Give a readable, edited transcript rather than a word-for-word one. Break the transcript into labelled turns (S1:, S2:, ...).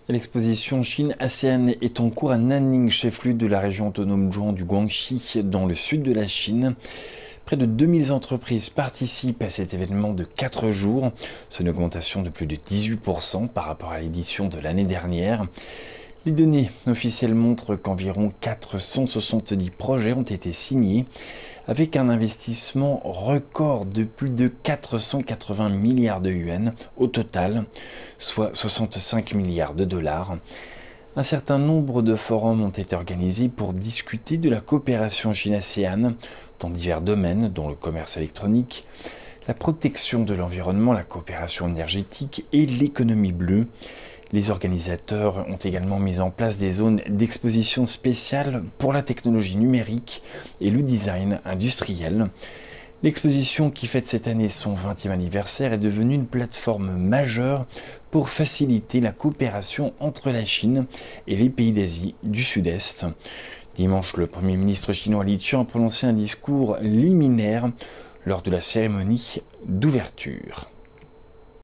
S1: L'exposition Chine-ASEAN est en cours à Nanning, chef-lieu de la région autonome Zhuang du Guangxi, dans le sud de la Chine. Près de 2000 entreprises participent à cet événement de 4 jours. C'est une augmentation de plus de 18% par rapport à l'édition de l'année dernière. Les données officielles montrent qu'environ 470 projets ont été signés, avec un investissement record de plus de 480 milliards de yuans au total, soit 65 milliards de dollars. Un certain nombre de forums ont été organisés pour discuter de la coopération Chine-ASEAN dans divers domaines, dont le commerce électronique, la protection de l'environnement, la coopération énergétique et l'économie bleue. Les organisateurs ont également mis en place des zones d'exposition spéciales pour la technologie numérique et le design industriel. L'exposition, qui fête cette année son 20e anniversaire, est devenue une plateforme majeure pour faciliter la coopération entre la Chine et les pays d'Asie du Sud-Est. Dimanche, le Premier ministre chinois Li Qiang a prononcé un discours liminaire lors de la cérémonie d'ouverture.